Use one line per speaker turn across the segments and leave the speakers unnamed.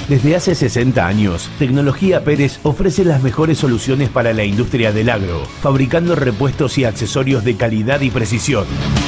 Desde hace 60 años, Tecnología Pérez ofrece las mejores soluciones para la industria del agro, fabricando repuestos y accesorios de calidad y precisión.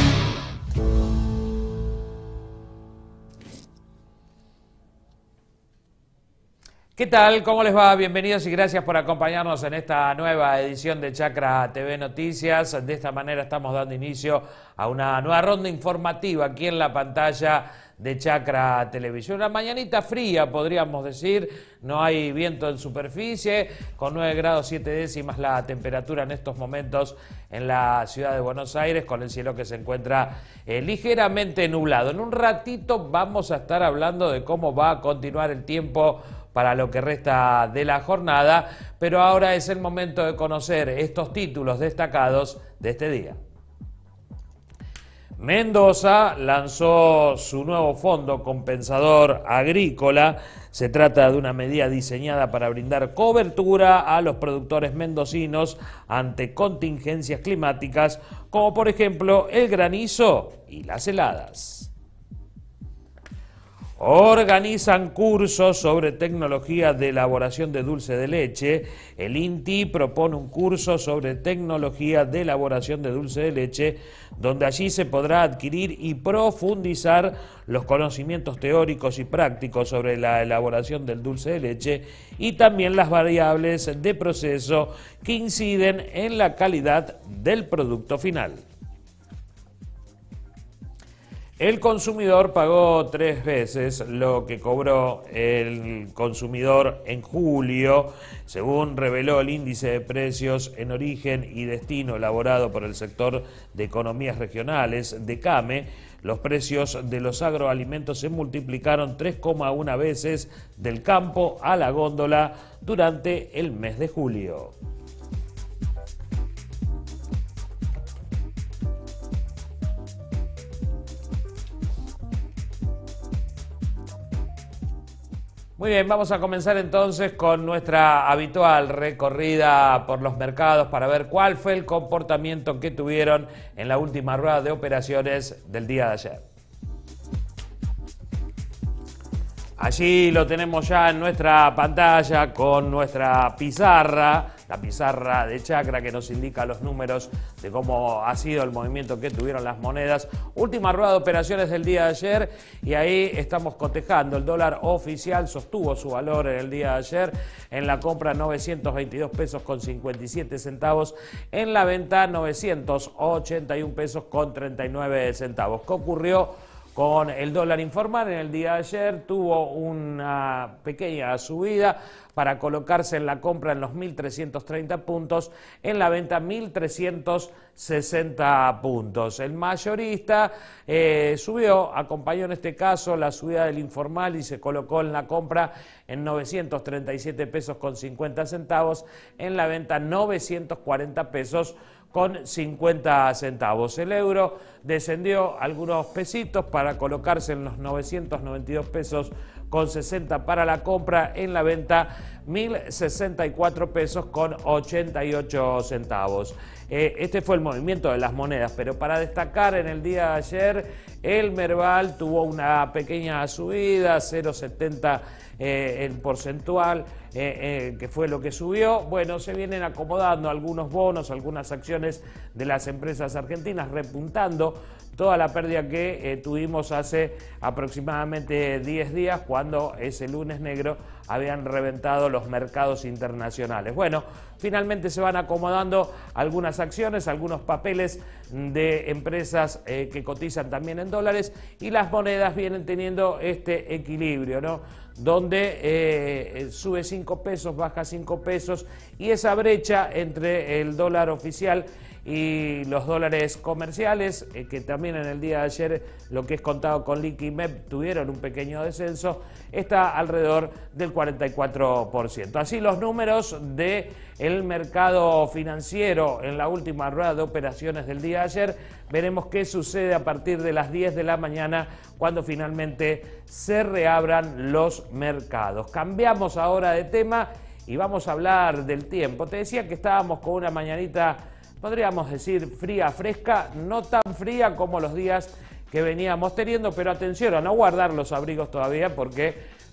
¿Qué tal? ¿Cómo les va? Bienvenidos y gracias por acompañarnos en esta nueva edición de Chacra TV Noticias. De esta manera estamos dando inicio a una nueva ronda informativa aquí en la pantalla de Chacra Televisión. Una mañanita fría, podríamos decir, no hay viento en superficie, con 9 grados 7 décimas la temperatura en estos momentos en la ciudad de Buenos Aires, con el cielo que se encuentra ligeramente nublado. En un ratito vamos a estar hablando de cómo va a continuar el tiempo para lo que resta de la jornada, pero ahora es el momento de conocer estos títulos destacados de este día. Mendoza lanzó su nuevo fondo compensador agrícola. Se trata de una medida diseñada para brindar cobertura a los productores mendocinos ante contingencias climáticas, como por ejemplo el granizo y las heladas. Organizan cursos sobre tecnología de elaboración de dulce de leche. El INTI propone un curso sobre tecnología de elaboración de dulce de leche, donde allí se podrá adquirir y profundizar los conocimientos teóricos y prácticos sobre la elaboración del dulce de leche y también las variables de proceso que inciden en la calidad del producto final. El consumidor pagó 3 veces lo que cobró el consumidor en julio, según reveló el índice de precios en origen y destino elaborado por el sector de economías regionales, DECAME. Los precios de los agroalimentos se multiplicaron 3,1 veces del campo a la góndola durante el mes de julio. Muy bien, vamos a comenzar entonces con nuestra habitual recorrida por los mercados para ver cuál fue el comportamiento que tuvieron en la última rueda de operaciones del día de ayer. Allí lo tenemos ya en nuestra pantalla con nuestra pizarra, la pizarra de Chacra que nos indica los números de cómo ha sido el movimiento que tuvieron las monedas. Última rueda de operaciones del día de ayer y ahí estamos cotejando. El dólar oficial sostuvo su valor en el día de ayer. En la compra 922 pesos con 57 centavos. En la venta 981 pesos con 39 centavos. ¿Qué ocurrió con el dólar informal? En el día de ayer tuvo una pequeña subida para colocarse en la compra en los 1.330 puntos, en la venta 1.360 puntos. El mayorista subió, acompañó en este caso la subida del informal y se colocó en la compra en 937 pesos con 50 centavos, en la venta 940 pesos con 50 centavos. El euro descendió algunos pesitos para colocarse en los 992 pesos con 60 para la compra, en la venta 1.064 pesos con 88 centavos. Este fue el movimiento de las monedas, pero para destacar en el día de ayer, el Merval tuvo una pequeña subida, 0,70 en porcentual, que fue lo que subió. Bueno, se vienen acomodando algunos bonos, algunas acciones de las empresas argentinas, repuntando toda la pérdida que tuvimos hace aproximadamente 10 días, cuando ese lunes negro habían reventado los mercados internacionales. Bueno, finalmente se van acomodando algunas acciones, algunos papeles de empresas que cotizan también en dólares, y las monedas vienen teniendo este equilibrio, ¿no? Donde sube 5 pesos, baja 5 pesos, y esa brecha entre el dólar oficial y los dólares comerciales, que también en el día de ayer, lo que es contado con liqui y MEP, tuvieron un pequeño descenso, está alrededor del 44%. Así los números del mercado financiero en la última rueda de operaciones del día de ayer. Veremos qué sucede a partir de las 10 de la mañana, cuando finalmente se reabran los mercados. Cambiamos ahora de tema y vamos a hablar del tiempo. Te decía que estábamos con una mañanita, podríamos decir, fría, fresca, no tan fría como los días que veníamos teniendo, pero atención a no guardar los abrigos todavía, porque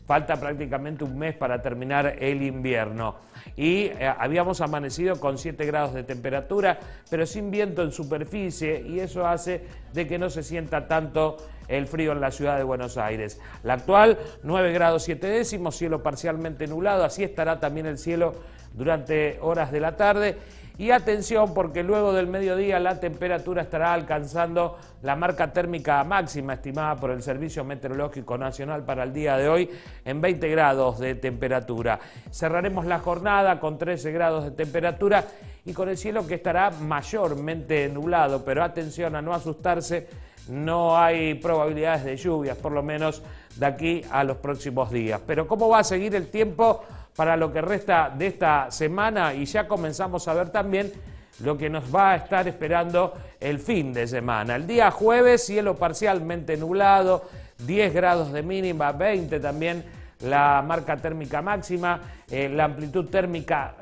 falta prácticamente un mes para terminar el invierno. Y habíamos amanecido con 7 grados de temperatura, pero sin viento en superficie, y eso hace de que no se sienta tanto el frío en la ciudad de Buenos Aires. La actual, 9 grados 7 décimos, cielo parcialmente nublado, así estará también el cielo durante horas de la tarde. Y atención, porque luego del mediodía la temperatura estará alcanzando la marca térmica máxima estimada por el Servicio Meteorológico Nacional para el día de hoy en 20 grados de temperatura. Cerraremos la jornada con 13 grados de temperatura y con el cielo que estará mayormente nublado, pero atención a no asustarse, no hay probabilidades de lluvias, por lo menos de aquí a los próximos días. Pero ¿cómo va a seguir el tiempo para lo que resta de esta semana? Y ya comenzamos a ver también lo que nos va a estar esperando el fin de semana. El día jueves, cielo parcialmente nublado, 10 grados de mínima, 20 también la marca térmica máxima, la amplitud térmica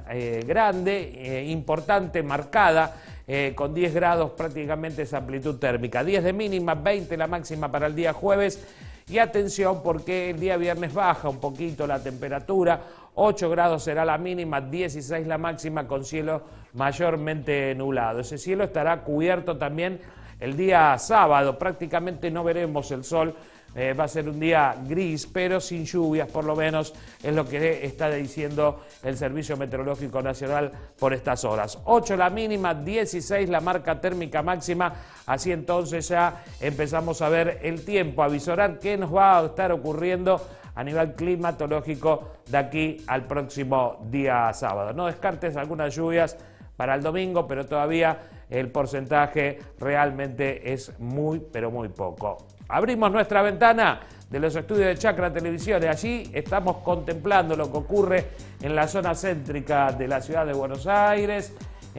grande, importante, marcada, con 10 grados prácticamente esa amplitud térmica. 10 de mínima, 20 la máxima para el día jueves. Y atención, porque el día viernes baja un poquito la temperatura, 8 grados será la mínima, 16 la máxima, con cielo mayormente nublado. Ese cielo estará cubierto también el día sábado, prácticamente no veremos el sol, va a ser un día gris, pero sin lluvias, por lo menos es lo que está diciendo el Servicio Meteorológico Nacional por estas horas. 8 la mínima, 16 la marca térmica máxima, así entonces ya empezamos a ver el tiempo, a visorar qué nos va a estar ocurriendo a nivel climatológico de aquí al próximo día sábado. No descartes algunas lluvias para el domingo, pero todavía el porcentaje realmente es muy, pero muy poco. Abrimos nuestra ventana de los estudios de Chacra Televisión y allí estamos contemplando lo que ocurre en la zona céntrica de la ciudad de Buenos Aires.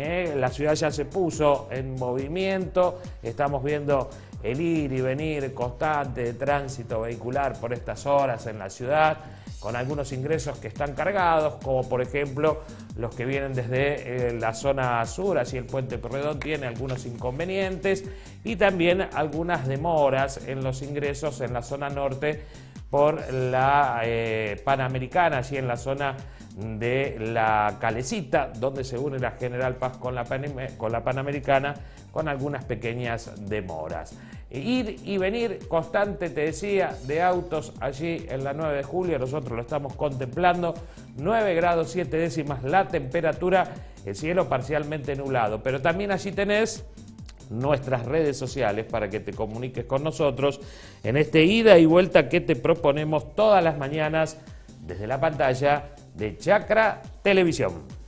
La ciudad ya se puso en movimiento, estamos viendo el ir y venir constante de tránsito vehicular por estas horas en la ciudad, con algunos ingresos que están cargados, como por ejemplo los que vienen desde la zona sur, así el Puente Pueyrredón tiene algunos inconvenientes y también algunas demoras en los ingresos en la zona norte por la Panamericana, allí en la zona de la Calecita, donde se une la General Paz con la Panamericana, con algunas pequeñas demoras. Ir y venir constante, te decía, de autos allí en la 9 de julio, nosotros lo estamos contemplando, 9 grados 7 décimas la temperatura, el cielo parcialmente nublado, pero también allí tenés nuestras redes sociales para que te comuniques con nosotros en este ida y vuelta que te proponemos todas las mañanas desde la pantalla de Chacra Televisión.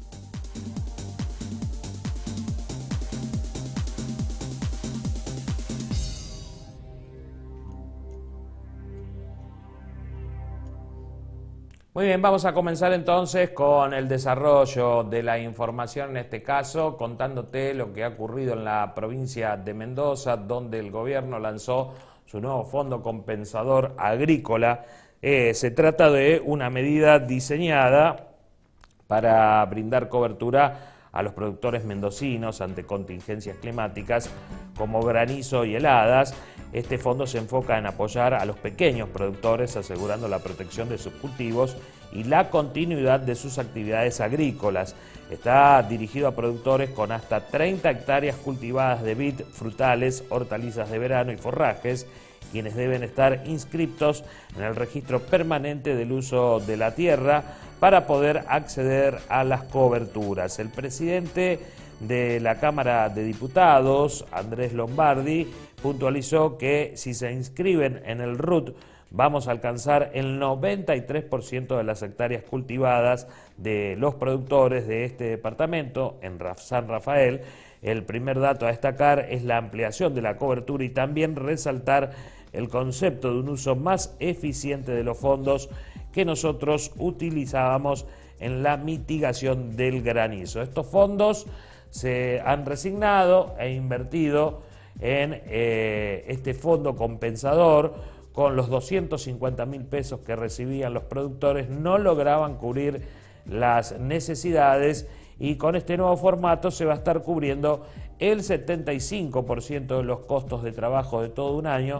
Muy bien, vamos a comenzar entonces con el desarrollo de la información, en este caso contándote lo que ha ocurrido en la provincia de Mendoza, donde el gobierno lanzó su nuevo fondo compensador agrícola. Se trata de una medida diseñada para brindar cobertura a los productores mendocinos ante contingencias climáticas como granizo y heladas. Este fondo se enfoca en apoyar a los pequeños productores, asegurando la protección de sus cultivos y la continuidad de sus actividades agrícolas. Está dirigido a productores con hasta 30 hectáreas cultivadas de vid, frutales, hortalizas de verano y forrajes, quienes deben estar inscriptos en el registro permanente del uso de la tierra para poder acceder a las coberturas. El presidente de la Cámara de Diputados, Andrés Lombardi, puntualizó que si se inscriben en el RUT vamos a alcanzar el 93% de las hectáreas cultivadas de los productores de este departamento en San Rafael. El primer dato a destacar es la ampliación de la cobertura y también resaltar el concepto de un uso más eficiente de los fondos que nosotros utilizábamos en la mitigación del granizo. Estos fondos se han resignado e invertido en este fondo compensador. Con los 250.000 pesos que recibían los productores no lograban cubrir las necesidades y con este nuevo formato se va a estar cubriendo el 75% de los costos de trabajo de todo un año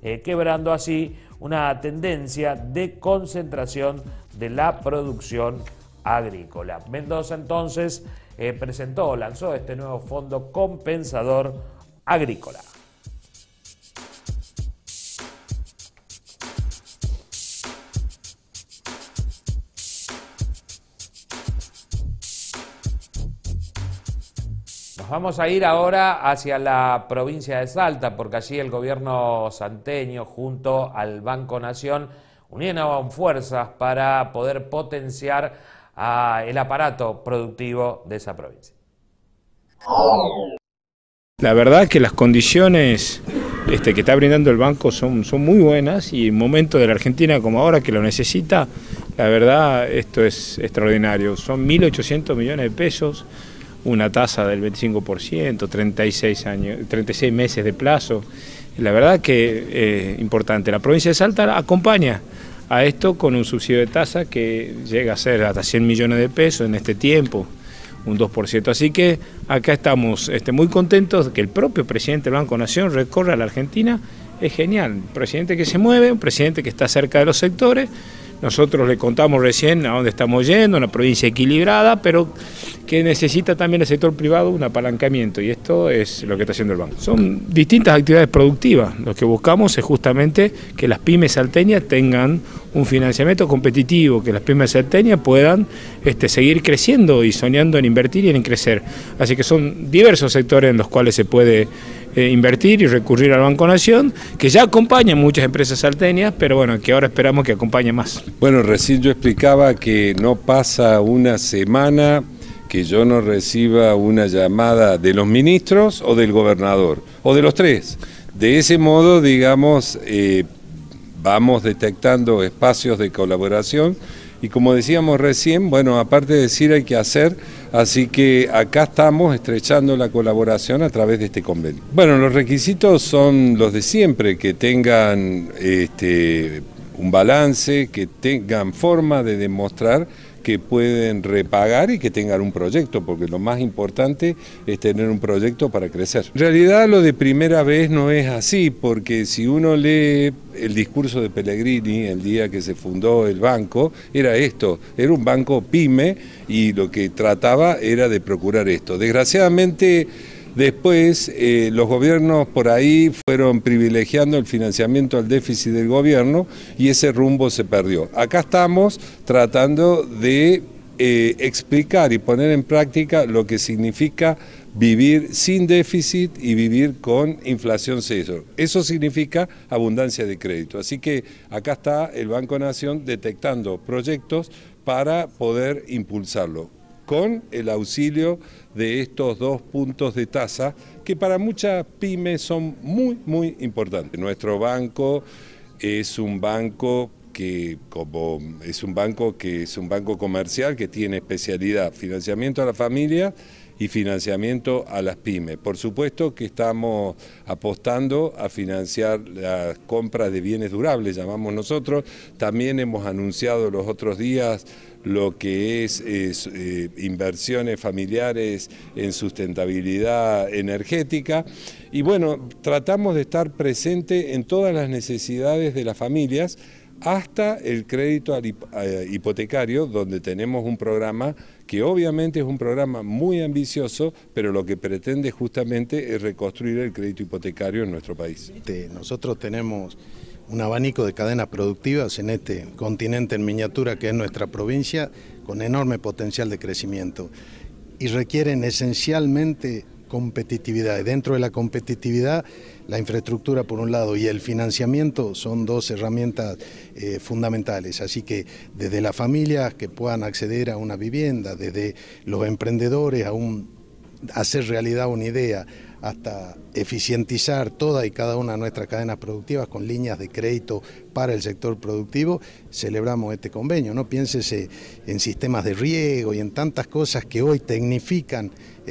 quebrando así una tendencia de concentración de la producción agrícola. Mendoza entonces lanzó este nuevo fondo compensador agrícola. Nos vamos a ir ahora hacia la provincia de Salta, porque allí el gobierno salteño junto al Banco Nación unieron fuerzas para poder potenciar el aparato productivo de esa provincia.
La verdad que las condiciones que está brindando el banco son muy buenas, y en un momento de la Argentina como ahora que lo necesita, la verdad esto es extraordinario. Son 1.800 millones de pesos, una tasa del 25%, 36 meses de plazo. La verdad que importante. La provincia de Salta acompaña a esto con un subsidio de tasa que llega a ser hasta 100 millones de pesos en este tiempo, un 2%. Así que acá estamos muy contentos de que el propio presidente del Banco Nación recorra la Argentina. Es genial, un presidente que se mueve, un presidente que está cerca de los sectores. Nosotros le contamos recién a dónde estamos yendo, una provincia equilibrada, pero que necesita también el sector privado un apalancamiento, y esto es lo que está haciendo el banco. Son distintas actividades productivas. Lo que buscamos es justamente que las pymes salteñas tengan un financiamiento competitivo, que las pymes salteñas puedan seguir creciendo y soñando en invertir y en crecer. Así que son diversos sectores en los cuales se puede invertir y recurrir al Banco Nación, que ya acompaña muchas empresas salteñas, pero bueno, que ahora esperamos que acompañe más.
Bueno, recién yo explicaba que no pasa una semana que yo no reciba una llamada de los ministros o del gobernador, o de los tres. De ese modo, digamos, vamos detectando espacios de colaboración, y como decíamos recién, bueno, aparte de decir hay que hacer, así que acá estamos estrechando la colaboración a través de este convenio. Bueno, los requisitos son los de siempre, que tengan un balance, que tengan forma de demostrar que pueden repagar y que tengan un proyecto, porque lo más importante es tener un proyecto para crecer. En realidad lo de primera vez no es así, porque si uno lee el discurso de Pellegrini el día que se fundó el banco, era esto, era un banco pyme y lo que trataba era de procurar esto. Desgraciadamente, después, los gobiernos por ahí fueron privilegiando el financiamiento al déficit del gobierno y ese rumbo se perdió. Acá estamos tratando de explicar y poner en práctica lo que significa vivir sin déficit y vivir con inflación cero. Eso significa abundancia de crédito. Así que acá está el Banco Nación detectando proyectos para poder impulsarlo, con el auxilio de estos 2 puntos de tasa que para muchas pymes son muy importantes. Nuestro banco es un banco que es un banco comercial que tiene especialidad financiamiento a la familia y financiamiento a las pymes. Por supuesto que estamos apostando a financiar las compras de bienes durables, llamamos nosotros. También hemos anunciado los otros días lo que es inversiones familiares en sustentabilidad energética. Y bueno, tratamos de estar presente en todas las necesidades de las familias, hasta el crédito hipotecario, donde tenemos un programa que obviamente es un programa muy ambicioso, pero lo que pretende justamente es reconstruir el crédito hipotecario en nuestro país.
Nosotros tenemos un abanico de cadenas productivas en este continente en miniatura que es nuestra provincia, con enorme potencial de crecimiento, y requieren esencialmente competitividad. Dentro de la competitividad, la infraestructura por un lado y el financiamiento son 2 herramientas fundamentales. Así que desde las familias que puedan acceder a una vivienda, desde los emprendedores a hacer realidad una idea, hasta eficientizar toda y cada una de nuestras cadenas productivas con líneas de crédito para el sector productivo, celebramos este convenio. No piénsese en sistemas de riego y en tantas cosas que hoy tecnifican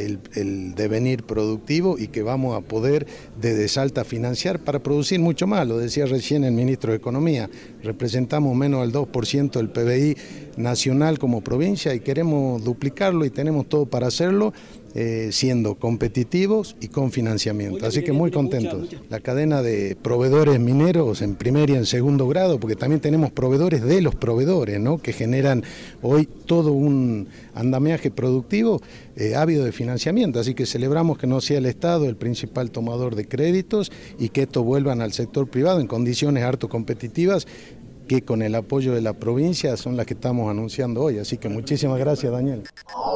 el devenir productivo y que vamos a poder desde Salta financiar para producir mucho más. Lo decía recién el ministro de Economía, representamos menos del 2% del PBI nacional como provincia y queremos duplicarlo y tenemos todo para hacerlo. siendo competitivos y con financiamiento. Así que muy contentos. La cadena de proveedores mineros en primer y en segundo grado, porque también tenemos proveedores de los proveedores, ¿no?, que generan hoy todo un andamiaje productivo ávido de financiamiento. Así que celebramos que no sea el Estado el principal tomador de créditos y que estos vuelvan al sector privado en condiciones harto competitivas, que con el apoyo de la provincia son las que estamos anunciando hoy. Así que muchísimas gracias, Daniel.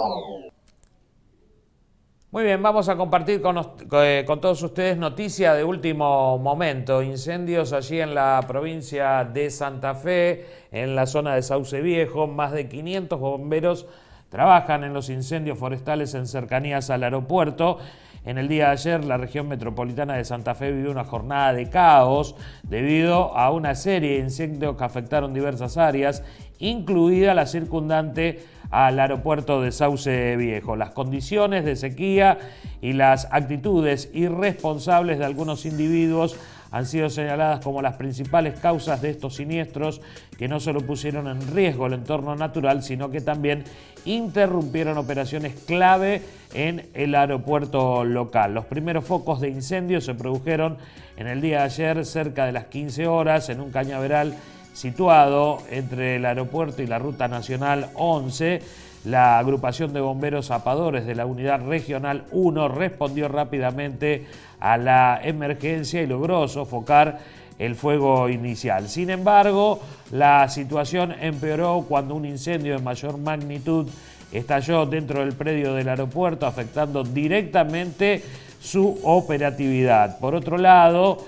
Muy bien, vamos a compartir con todos ustedes noticia de último momento. Incendios allí en la provincia de Santa Fe, en la zona de Sauce Viejo. Más de 500 bomberos trabajan en los incendios forestales en cercanías al aeropuerto. En el día de ayer, la región metropolitana de Santa Fe vivió una jornada de caos debido a una serie de incendios que afectaron diversas áreas, incluida la circundante al aeropuerto de Sauce Viejo. Las condiciones de sequía y las actitudes irresponsables de algunos individuos han sido señaladas como las principales causas de estos siniestros, que no solo pusieron en riesgo el entorno natural, sino que también interrumpieron operaciones clave en el aeropuerto local. Los primeros focos de incendio se produjeron en el día de ayer, cerca de las 15 horas, en un cañaveral situado entre el aeropuerto y la Ruta Nacional 11. La agrupación de bomberos zapadores de la Unidad Regional 1 respondió rápidamente a la emergencia y logró sofocar el fuego inicial. Sin embargo, la situación empeoró cuando un incendio de mayor magnitud estalló dentro del predio del aeropuerto, afectando directamente su operatividad. Por otro lado,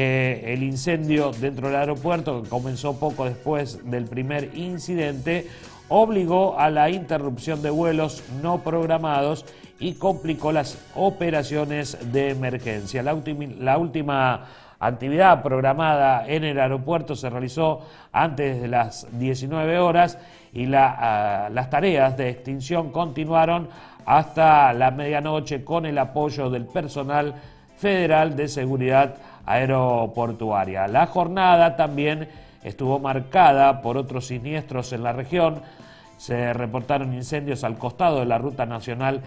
el incendio dentro del aeropuerto, que comenzó poco después del primer incidente, obligó a la interrupción de vuelos no programados y complicó las operaciones de emergencia. La última actividad programada en el aeropuerto se realizó antes de las 19 horas y las tareas de extinción continuaron hasta la medianoche con el apoyo del personal federal de seguridad aeroportuaria. La jornada también estuvo marcada por otros siniestros en la región. Se reportaron incendios al costado de la Ruta Nacional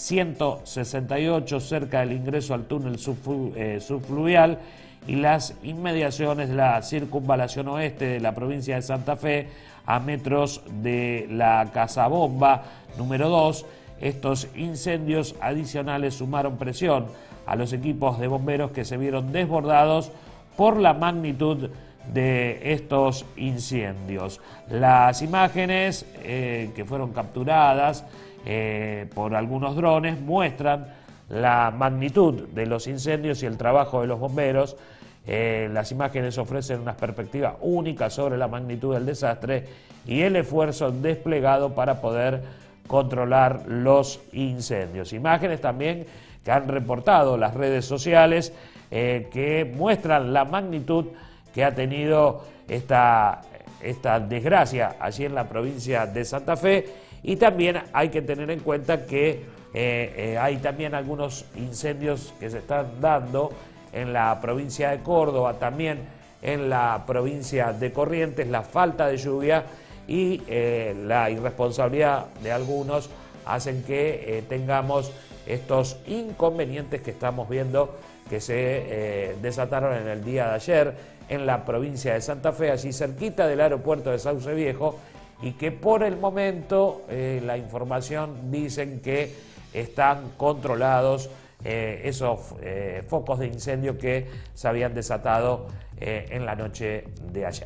168, cerca del ingreso al túnel subfluvial y las inmediaciones de la circunvalación oeste de la provincia de Santa Fe, a metros de la Casa Bomba número 2. Estos incendios adicionales sumaron presión a los equipos de bomberos, que se vieron desbordados por la magnitud de estos incendios. Las imágenes que fueron capturadas por algunos drones muestran la magnitud de los incendios y el trabajo de los bomberos. Las imágenes ofrecen una perspectiva única sobre la magnitud del desastre y el esfuerzo desplegado para poder controlar los incendios. Imágenes también que han reportado las redes sociales que muestran la magnitud que ha tenido esta desgracia allí en la provincia de Santa Fe. Y también hay que tener en cuenta que hay también algunos incendios que se están dando en la provincia de Córdoba, también en la provincia de Corrientes. La falta de lluvia y la irresponsabilidad de algunos hacen que tengamos estos inconvenientes que estamos viendo, que se desataron en el día de ayer en la provincia de Santa Fe, allí cerquita del aeropuerto de Sauce Viejo, y que por el momento la información dicen que están controlados esos focos de incendio que se habían desatado en la noche de ayer.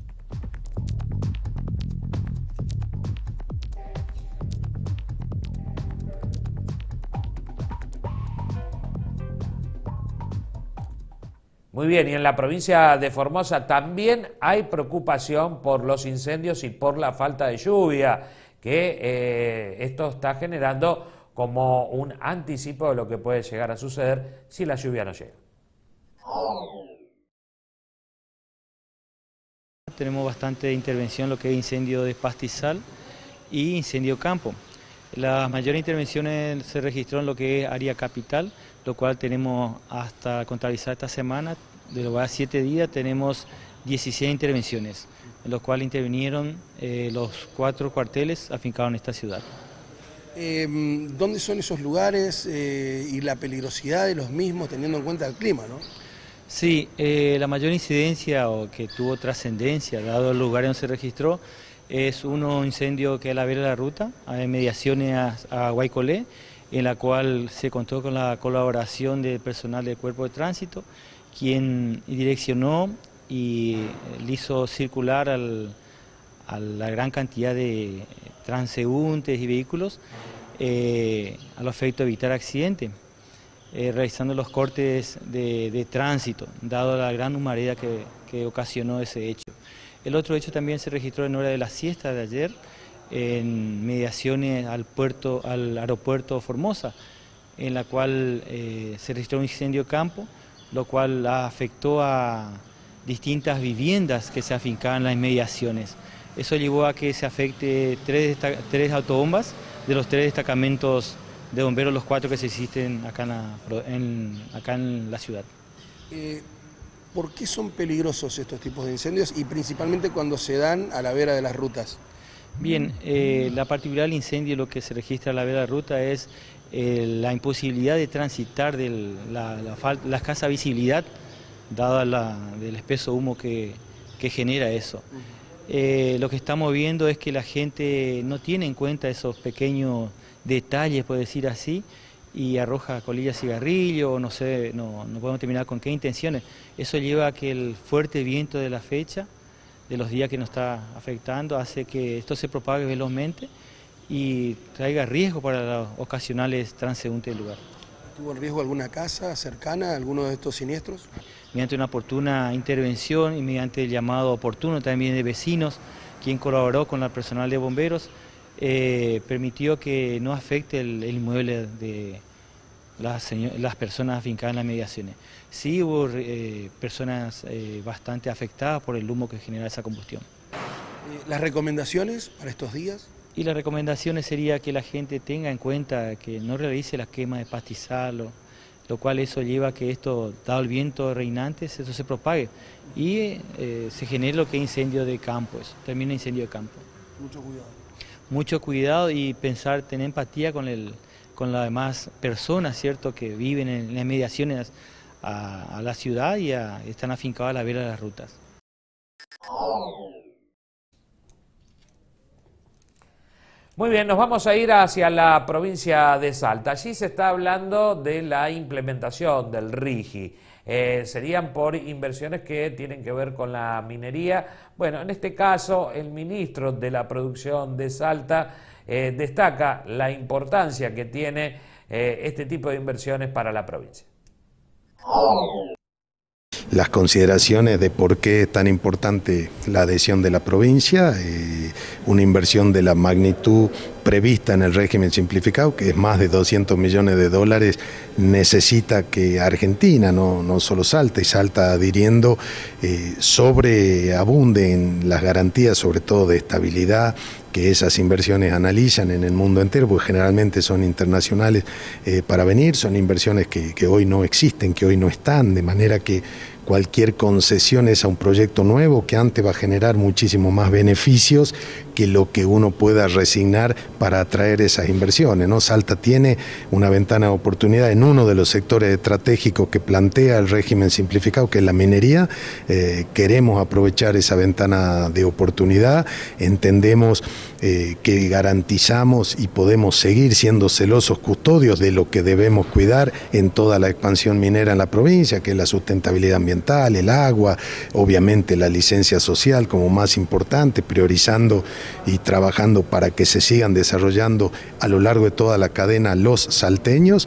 Muy bien, y en la provincia de Formosa también hay preocupación por los incendios y por la falta de lluvia, que esto está generando como un anticipo de lo que puede llegar a suceder si la lluvia no llega.
Tenemos bastante intervención en lo que es incendio de pastizal y incendio campo. Las mayores intervenciones se registró en lo que es área capital, lo cual tenemos hasta contabilizar esta semana, de los 7 días tenemos 16 intervenciones, en los cuales intervinieron los 4 cuarteles afincados en esta ciudad.
¿Dónde son esos lugares y la peligrosidad de los mismos teniendo en cuenta el clima, ¿no?
Sí, la mayor incidencia o que tuvo trascendencia, dado el lugar donde se registró, es un incendio que es a la vera de la ruta, a inmediaciones a Guaycolé, en la cual se contó con la colaboración del personal del Cuerpo de Tránsito, quien direccionó y le hizo circular a la gran cantidad de transeúntes y vehículos a los efectos de evitar accidentes, realizando los cortes de tránsito, dado la gran humareda que ocasionó ese hecho. El otro hecho también se registró en hora de la siesta de ayer, en mediaciones al aeropuerto Formosa, en la cual se registró un incendio de campo, lo cual afectó a distintas viviendas que se afincaban en las inmediaciones. Eso llevó a que se afecte tres autobombas de los 3 destacamentos de bomberos, los 4 que se existen acá en la ciudad.
¿Por qué son peligrosos estos tipos de incendios y principalmente cuando se dan a la vera de las rutas?
Bien, la particularidad del incendio, lo que se registra a la vera de la ruta es la imposibilidad de transitar, la escasa visibilidad, dada del espeso humo que genera eso. Lo que estamos viendo es que la gente no tiene en cuenta esos pequeños detalles, por decir así, y arroja colillas de cigarrillo, no sé, no podemos terminar con qué intenciones. Eso lleva a que el fuerte viento de la fecha, de los días que nos está afectando, hace que esto se propague velozmente y traiga riesgo para los ocasionales transeúntes del lugar.
¿Estuvo en riesgo alguna casa cercana a alguno de estos siniestros?
Mediante una oportuna intervención y mediante el llamado oportuno también de vecinos, quien colaboró con el personal de bomberos, permitió que no afecte el inmueble de las personas afincadas en las mediaciones. Sí hubo personas bastante afectadas por el humo que genera esa combustión.
¿Las recomendaciones para estos días?
Y las recomendaciones sería que la gente tenga en cuenta que no realice la quema de pastizal, lo cual eso lleva a que esto, dado el viento reinante, eso se propague y se genere lo que es incendio de campo, termina incendio de campo.
Mucho cuidado.
Mucho cuidado y pensar, tener empatía con las demás personas, ¿cierto?, que viven en las mediaciones a la ciudad y están afincados a la vera de las rutas.
Muy bien, nos vamos a ir hacia la provincia de Salta. Allí se está hablando de la implementación del RIGI. Serían por inversiones que tienen que ver con la minería. Bueno, en este caso, el ministro de la Producción de Salta destaca la importancia que tiene este tipo de inversiones para la provincia.
Las consideraciones de por qué es tan importante la adhesión de la provincia, una inversión de la magnitud prevista en el régimen simplificado, que es más de 200 millones de dólares, necesita que Argentina, no solo Salta, y Salta adhiriendo, sobreabunde en las garantías, sobre todo de estabilidad, que esas inversiones analizan en el mundo entero, porque generalmente son internacionales para venir, son inversiones que hoy no existen, que hoy no están, de manera que cualquier concesión es a un proyecto nuevo que antes va a generar muchísimo más beneficios que lo que uno pueda resignar para atraer esas inversiones, ¿no? Salta tiene una ventana de oportunidad en uno de los sectores estratégicos que plantea el régimen simplificado, que es la minería. Queremos aprovechar esa ventana de oportunidad, entendemos que garantizamos y podemos seguir siendo celosos custodios de lo que debemos cuidar en toda la expansión minera en la provincia, que es la sustentabilidad ambiental, el agua, obviamente la licencia social como más importante, priorizando y trabajando para que se sigan desarrollando a lo largo de toda la cadena los salteños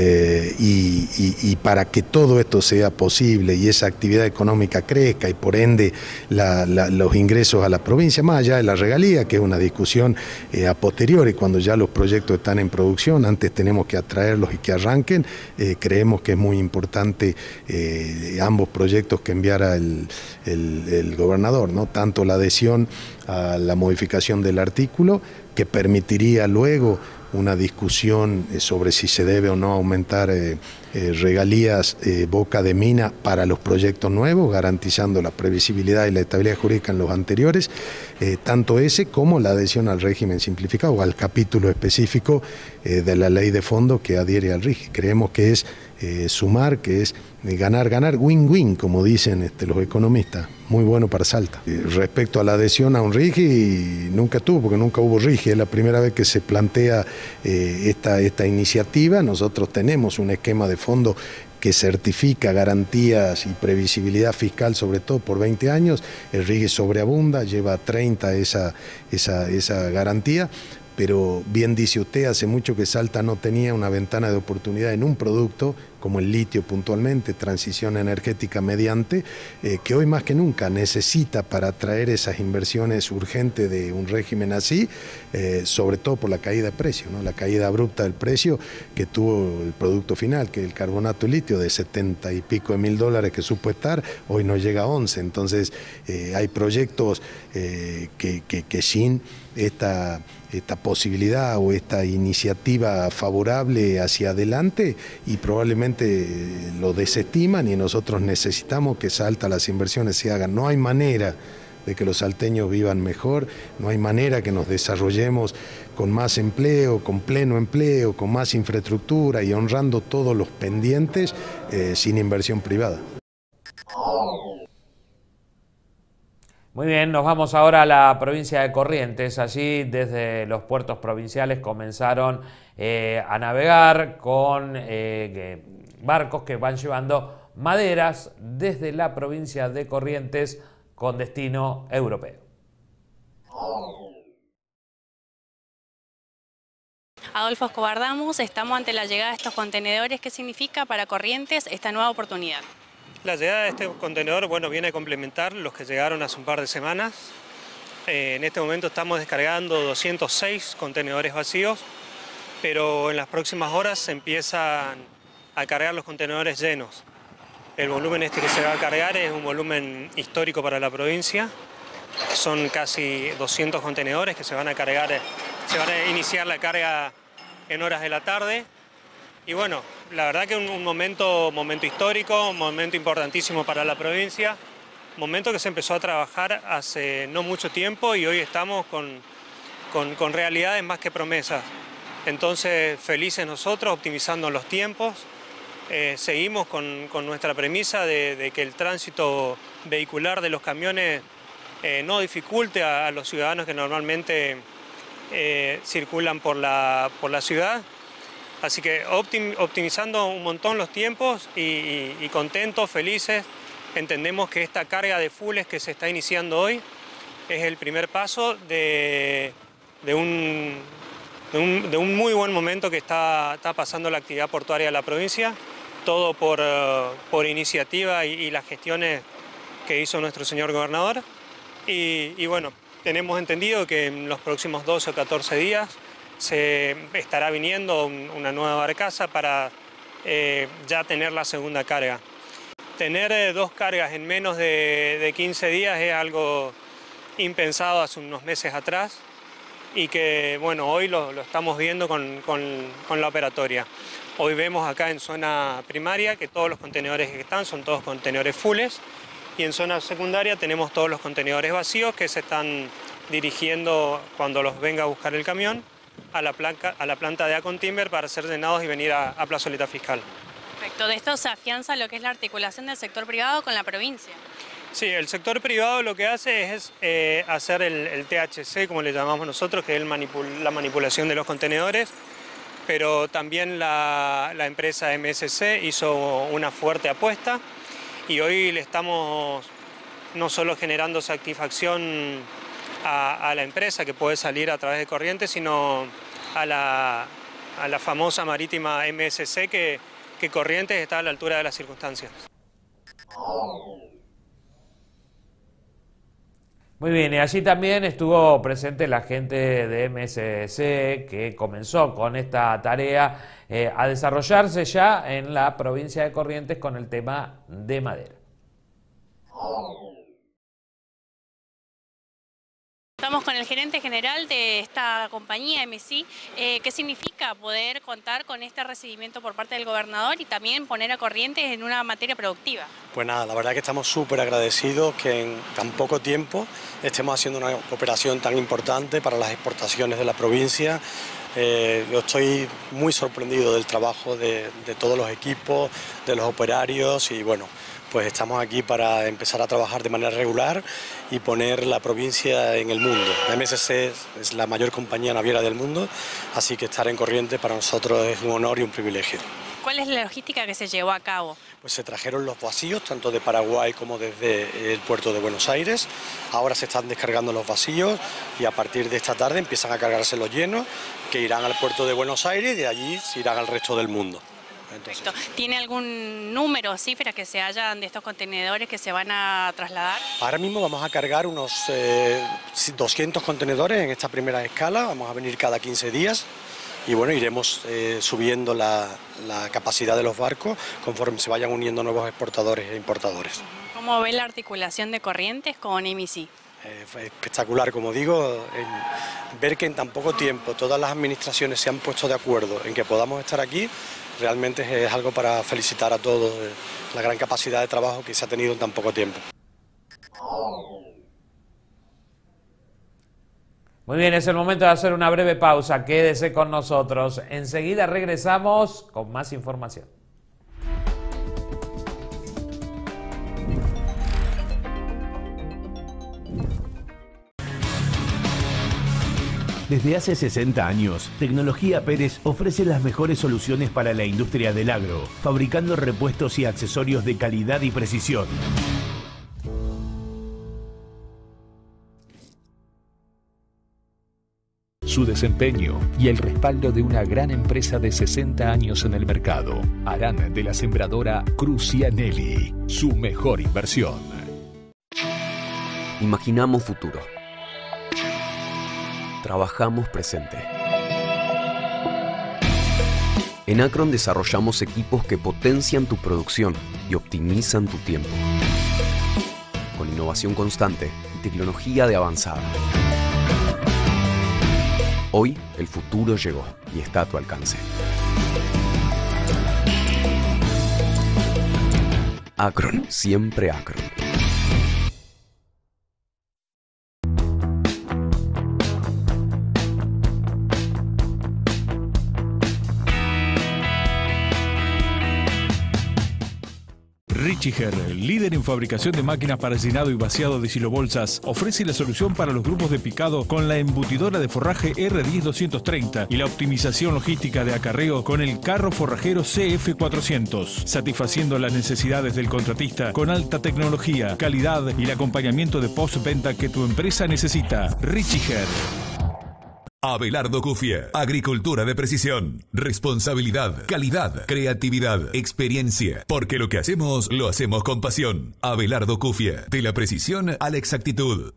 y para que todo esto sea posible y esa actividad económica crezca y por ende los ingresos a la provincia, más allá de la regalía, que es una discusión a posteriori, cuando ya los proyectos están en producción, antes tenemos que atraerlos y que arranquen. Creemos que es muy importante ambos proyectos que enviara el gobernador, ¿no? Tanto la adhesión a la modificación del artículo, que permitiría luego una discusión sobre si se debe o no aumentar regalías boca de mina para los proyectos nuevos, garantizando la previsibilidad y la estabilidad jurídica en los anteriores, tanto ese como la adhesión al régimen simplificado o al capítulo específico de la ley de fondo que adhiere al RIGI. Creemos que es sumar, que es ganar, ganar, win-win, como dicen los economistas, muy bueno para Salta. Respecto a la adhesión a un RIGI, nunca tuvo, porque nunca hubo RIGI, es la primera vez que se plantea esta iniciativa. Nosotros tenemos un esquema de fondo que certifica garantías y previsibilidad fiscal, sobre todo por 20 años, el RIGI sobreabunda, lleva 30 esa garantía. Pero bien dice usted, hace mucho que Salta no tenía una ventana de oportunidad en un producto como el litio puntualmente, transición energética mediante, que hoy más que nunca necesita para atraer esas inversiones urgentes de un régimen así, sobre todo por la caída de precio, ¿no? La caída abrupta del precio que tuvo el producto final, que el carbonato de litio de 70 y pico de mil dólares que supo estar, hoy no llega a 11. Entonces hay proyectos que sin esta posibilidad o esta iniciativa favorable hacia adelante y probablemente lo desestiman, y nosotros necesitamos que Salta las inversiones se hagan. No hay manera de que los salteños vivan mejor, no hay manera que nos desarrollemos con más empleo, con pleno empleo, con más infraestructura y honrando todos los pendientes sin inversión privada.
Muy bien, nos vamos ahora a la provincia de Corrientes. Allí desde los puertos provinciales comenzaron a navegar con barcos que van llevando maderas desde la provincia de Corrientes con destino europeo.
Adolfo Escobar Damus, estamos ante la llegada de estos contenedores. ¿Qué significa para Corrientes esta nueva oportunidad?
La llegada de este contenedor, bueno, viene a complementar los que llegaron hace un par de semanas. En este momento estamos descargando 206 contenedores vacíos, pero en las próximas horas se empiezan a cargar los contenedores llenos. El volumen que se va a cargar es un volumen histórico para la provincia. Son casi 200 contenedores que se van a cargar, se van a iniciar la carga en horas de la tarde. Y bueno, la verdad que un momento histórico, un momento importantísimo para la provincia, momento que se empezó a trabajar hace no mucho tiempo y hoy estamos con realidades más que promesas. Entonces, felices nosotros, optimizando los tiempos, seguimos con nuestra premisa de que el tránsito vehicular de los camiones no dificulte a los ciudadanos que normalmente circulan por la ciudad. Así que optimizando un montón los tiempos y contentos, felices. Entendemos que esta carga de fules que se está iniciando hoy es el primer paso de un muy buen momento que está pasando la actividad portuaria de la provincia, todo por iniciativa y las gestiones que hizo nuestro señor gobernador. Y bueno, tenemos entendido que en los próximos 12 o 14 días se estará viniendo una nueva barcaza para ya tener la segunda carga. Tener dos cargas en menos de 15 días es algo impensado hace unos meses atrás y que bueno, hoy lo estamos viendo con la operatoria. Hoy vemos acá en zona primaria que todos los contenedores que están son todos contenedores fulles y en zona secundaria tenemos todos los contenedores vacíos que se están dirigiendo cuando los venga a buscar el camión a la planta de Acontimber para ser llenados y venir a plazoleta fiscal.
Perfecto. De esto se afianza lo que es la articulación del sector privado con la provincia.
Sí, el sector privado lo que hace es hacer el THC, como le llamamos nosotros, que es la manipulación de los contenedores, pero también la empresa MSC hizo una fuerte apuesta y hoy le estamos no solo generando satisfacción a la empresa que puede salir a través de Corrientes, sino a la famosa marítima MSC que Corrientes está a la altura de las circunstancias.
Muy bien, y allí también estuvo presente la gente de MSC que comenzó con esta tarea a desarrollarse ya en la provincia de Corrientes con el tema de madera.
Estamos con el gerente general de esta compañía, MSI. ¿Qué significa poder contar con este recibimiento por parte del gobernador y también poner a Corrientes en una materia productiva?
Pues nada, la verdad que estamos súper agradecidos que en tan poco tiempo estemos haciendo una operación tan importante para las exportaciones de la provincia. Yo estoy muy sorprendido del trabajo de todos los equipos, de los operarios y bueno, pues estamos aquí para empezar a trabajar de manera regular y poner la provincia en el mundo. MSC es la mayor compañía naviera del mundo, así que estar en Corrientes para nosotros es un honor y un privilegio.
¿Cuál es la logística que se llevó a cabo?
Pues se trajeron los vacíos, tanto de Paraguay como desde el puerto de Buenos Aires. Ahora se están descargando los vacíos y a partir de esta tarde empiezan a cargarse los llenos, que irán al puerto de Buenos Aires y de allí se irán al resto del mundo. Entonces,
¿tiene algún número o cifra que se hayan de estos contenedores que se van a trasladar?
Ahora mismo vamos a cargar unos 200 contenedores en esta primera escala, vamos a venir cada 15 días y bueno, iremos subiendo la capacidad de los barcos conforme se vayan uniendo nuevos exportadores e importadores.
¿Cómo ve la articulación de Corrientes con MSI?
Fue espectacular, como digo, ver que en tan poco tiempo todas las administraciones se han puesto de acuerdo en que podamos estar aquí, realmente es algo para felicitar a todos, la gran capacidad de trabajo que se ha tenido en tan poco tiempo.
Muy bien, es el momento de hacer una breve pausa, quédese con nosotros. Enseguida regresamos con más información.
Desde hace 60 años, Tecnología Pérez ofrece las mejores soluciones para la industria del agro, fabricando repuestos y accesorios de calidad y precisión.
Su desempeño y el respaldo de una gran empresa de 60 años en el mercado harán de la sembradora Crucianelli su mejor inversión.
Imaginamos futuro. Trabajamos presente. En Acron desarrollamos equipos que potencian tu producción y optimizan tu tiempo. Con innovación constante y tecnología de avanzada. Hoy, el futuro llegó y está a tu alcance. Acron, siempre Acron.
Richiger, líder en fabricación de máquinas para llenado y vaciado de silobolsas, ofrece la solución para los grupos de picado con la embutidora de forraje R10-230 y la optimización logística de acarreo con el carro forrajero CF400, satisfaciendo las necesidades del contratista con alta tecnología, calidad y el acompañamiento de postventa que tu empresa necesita. Richiger.
Abelardo Cufia, agricultura de precisión, responsabilidad, calidad, creatividad, experiencia, porque lo que hacemos, lo hacemos con pasión. Abelardo Cufia, de la precisión a la exactitud.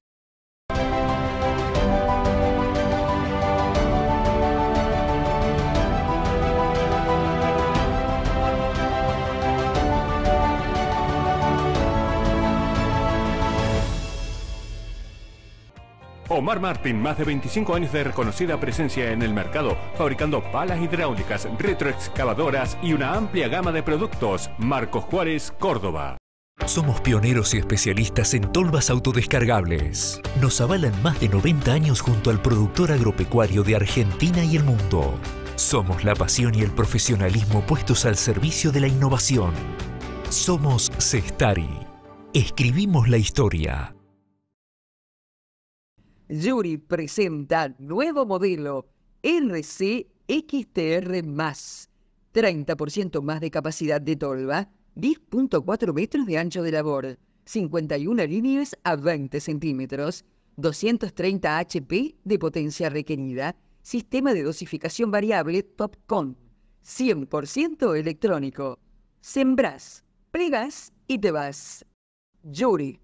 Omar Martín, más de 25 años de reconocida presencia en el mercado, fabricando palas hidráulicas, retroexcavadoras y una amplia gama de productos. Marcos Juárez, Córdoba.
Somos pioneros y especialistas en tolvas autodescargables. Nos avalan más de 90 años junto al productor agropecuario de Argentina y el mundo. Somos la pasión y el profesionalismo puestos al servicio de la innovación. Somos Cestari. Escribimos la historia.
Yuri presenta nuevo modelo RC XTR+, 30% más de capacidad de tolva, 10.4 metros de ancho de labor, 51 líneas a 20 centímetros, 230 HP de potencia requerida, sistema de dosificación variable TOPCon, 100% electrónico. Sembrás, pregas y te vas. Yuri.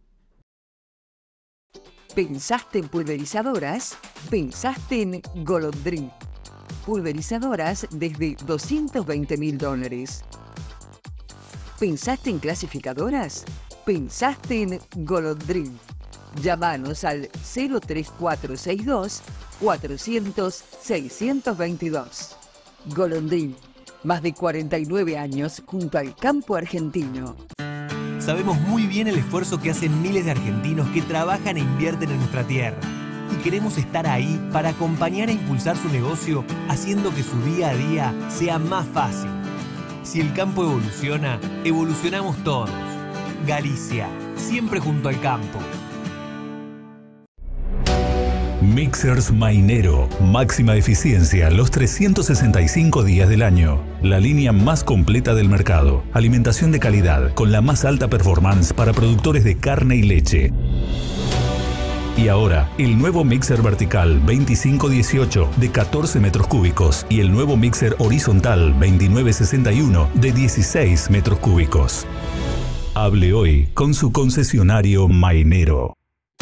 ¿Pensaste en pulverizadoras? Pensaste en Golodrin. Pulverizadoras desde $220.000. ¿Pensaste en clasificadoras? Pensaste en Golodrin. Llámanos al 03462 400 622. Golondrín, más de 49 años junto al campo argentino.
Sabemos muy bien el esfuerzo que hacen miles de argentinos que trabajan e invierten en nuestra tierra. Y queremos estar ahí para acompañar e impulsar su negocio, haciendo que su día a día sea más fácil. Si el campo evoluciona, evolucionamos todos. Galicia, siempre junto al campo.
Mixers Mainero, máxima eficiencia los 365 días del año. La línea más completa del mercado. Alimentación de calidad con la más alta performance para productores de carne y leche. Y ahora, el nuevo mixer vertical 2518 de 14 metros cúbicos y el nuevo mixer horizontal 2961 de 16 metros cúbicos. Hable hoy con su concesionario Mainero.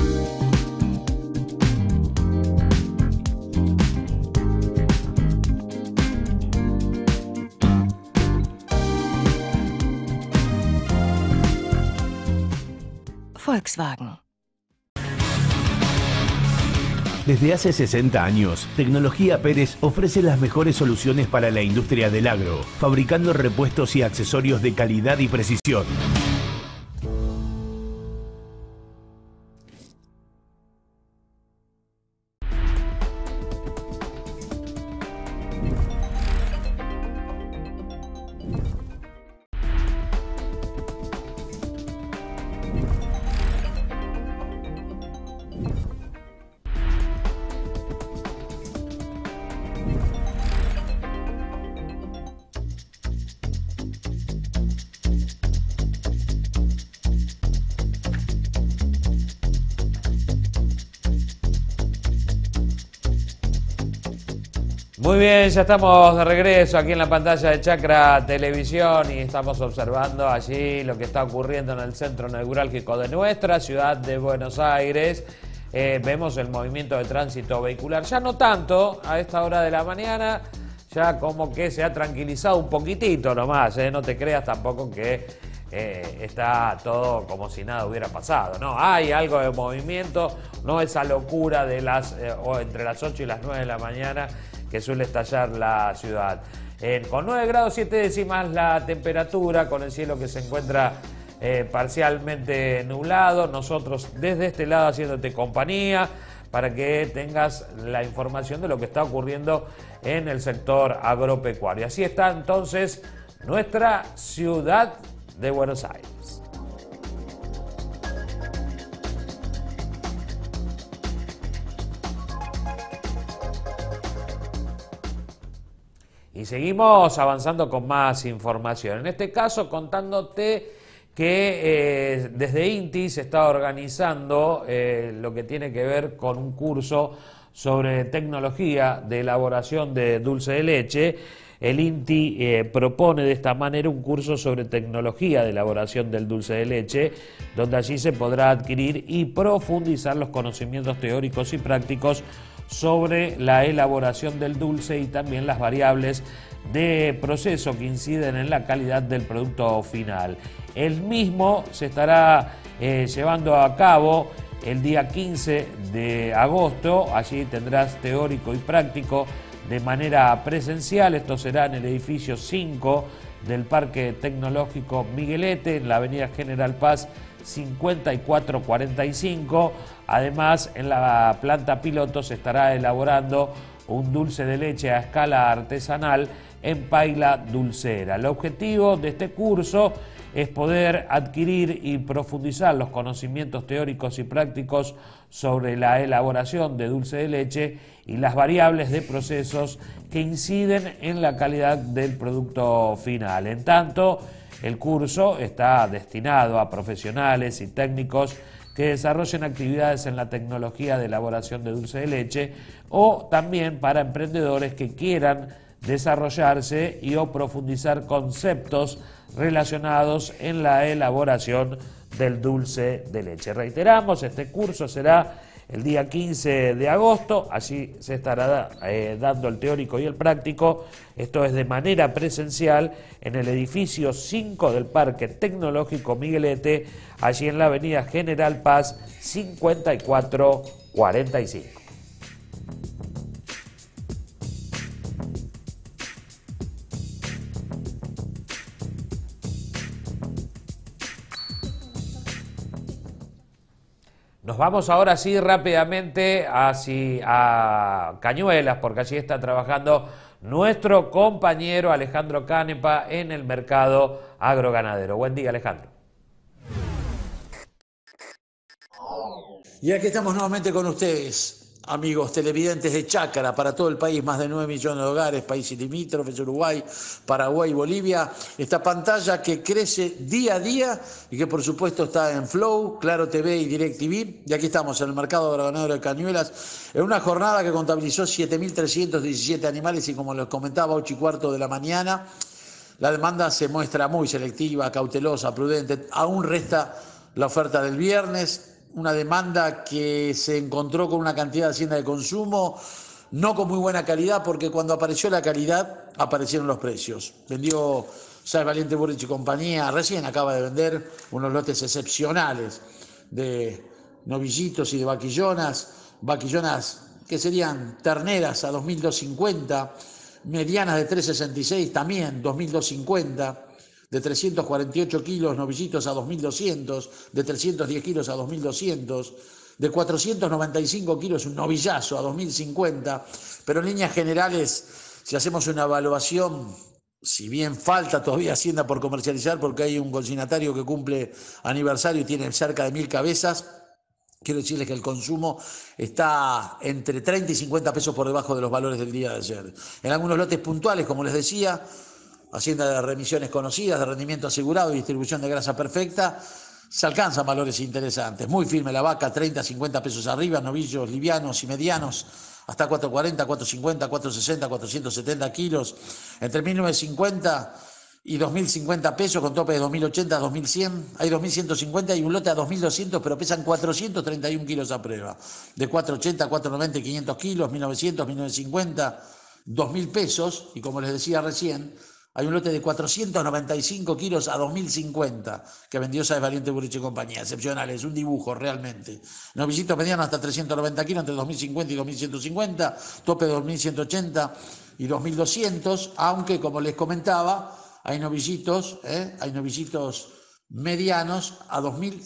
Volkswagen.
Desde hace 60 años, Tecnología Pérez ofrece las mejores soluciones para la industria del agro, fabricando repuestos y accesorios de calidad y precisión.
Muy bien, ya estamos de regreso aquí en la pantalla de Chacra Televisión y estamos observando allí lo que está ocurriendo en el centro neurálgico de nuestra ciudad de Buenos Aires. Vemos el movimiento de tránsito vehicular, ya no tanto a esta hora de la mañana, ya como que se ha tranquilizado un poquitito nomás, no te creas tampoco que está todo como si nada hubiera pasado, ¿no? Hay algo de movimiento, no esa locura de entre las 8 y las 9 de la mañana que suele estallar la ciudad. Con 9 grados 7 décimas la temperatura, con el cielo que se encuentra parcialmente nublado. Nosotros desde este lado haciéndote compañía para que tengas la información de lo que está ocurriendo en el sector agropecuario. Así está entonces nuestra ciudad de Buenos Aires. Y seguimos avanzando con más información. En este caso contándote que desde INTI se está organizando lo que tiene que ver con un curso sobre tecnología de elaboración de dulce de leche. El INTI propone de esta manera un curso sobre tecnología de elaboración del dulce de leche, donde allí se podrá adquirir y profundizar los conocimientos teóricos y prácticos sobre la elaboración del dulce y también las variables de proceso que inciden en la calidad del producto final. El mismo se estará llevando a cabo el día 15 de agosto, allí tendrás teórico y práctico de manera presencial. Esto será en el edificio 5 del Parque Tecnológico Miguelete, en la avenida General Paz 5445. Además, en la planta piloto se estará elaborando un dulce de leche a escala artesanal en paila dulcera. El objetivo de este curso es poder adquirir y profundizar los conocimientos teóricos y prácticos sobre la elaboración de dulce de leche y las variables de procesos que inciden en la calidad del producto final. En tanto, el curso está destinado a profesionales y técnicos que desarrollen actividades en la tecnología de elaboración de dulce de leche o también para emprendedores que quieran desarrollarse y o profundizar conceptos relacionados en la elaboración del dulce de leche. Reiteramos, este curso será el día 15 de agosto. Allí se estará dando el teórico y el práctico. Esto es de manera presencial en el edificio 5 del Parque Tecnológico Miguelete, allí en la avenida General Paz 5445. Nos vamos ahora sí rápidamente a Cañuelas, porque allí está trabajando nuestro compañero Alejandro Canepa en el mercado agroganadero. Buen día, Alejandro.
Y aquí estamos nuevamente con ustedes, amigos televidentes de Chácara, para todo el país, más de 9 millones de hogares, países limítrofes, Uruguay, Paraguay, Bolivia. Esta pantalla que crece día a día y que por supuesto está en Flow, Claro TV y DirecTV. Y aquí estamos en el mercado agroganadero de Cañuelas, en una jornada que contabilizó 7.317 animales y, como les comentaba, 8:15 de la mañana. La demanda se muestra muy selectiva, cautelosa, prudente. Aún resta la oferta del viernes. Una demanda que se encontró con una cantidad de hacienda de consumo no con muy buena calidad, porque cuando apareció la calidad aparecieron los precios. Vendió Sáez Valiente Burrich y compañía, recién acaba de vender unos lotes excepcionales de novillitos y de vaquillonas que serían terneras a 2.250, medianas de 3.66 también 2.250. De 348 kilos, novillitos a 2.200, de 310 kilos a 2.200, de 495 kilos, un novillazo a 2.050, pero en líneas generales, si hacemos una evaluación, si bien falta todavía hacienda por comercializar, porque hay un consignatario que cumple aniversario y tiene cerca de 1.000 cabezas, quiero decirles que el consumo está entre 30 y 50 pesos por debajo de los valores del día de ayer. En algunos lotes puntuales, como les decía, hacienda de remisiones conocidas, de rendimiento asegurado y distribución de grasa perfecta, se alcanzan valores interesantes. Muy firme la vaca, 30, 50 pesos arriba, novillos livianos y medianos, hasta 440, 450, 460, 470 kilos, entre 1.950 y 2.050 pesos, con tope de 2.080 a 2.100, hay 2.150 y un lote a 2.200, pero pesan 431 kilos a prueba, de 480, 490, 500 kilos, 1.900, 1.950, 2.000 pesos, y como les decía recién, hay un lote de 495 kilos a 2.050 que vendió Sáez Valiente Burrich y compañía. Excepcional, es un dibujo realmente. Novillitos medianos hasta 390 kilos, entre 2.050 y 2.150, tope de 2.180 y 2.200, aunque como les comentaba, hay novillitos medianos a